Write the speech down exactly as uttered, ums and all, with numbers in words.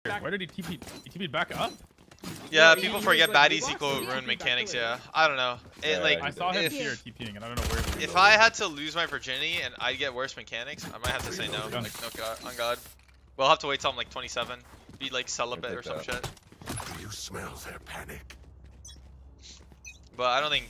Where did he T P? He T P'd back up? Yeah, No, people he forget was, like, baddies we equal lost the ruin T P mechanics. back Yeah, I don't know. It Yeah, like I saw him if, here TPing, and I don't know where. He if was. I had to lose my virginity and I get worse mechanics, I might have to say no. Done. Like no god, on God. We'll have to wait till I'm like twenty-seven. Be like celibate take or some that. shit. You smell their panic. But I don't think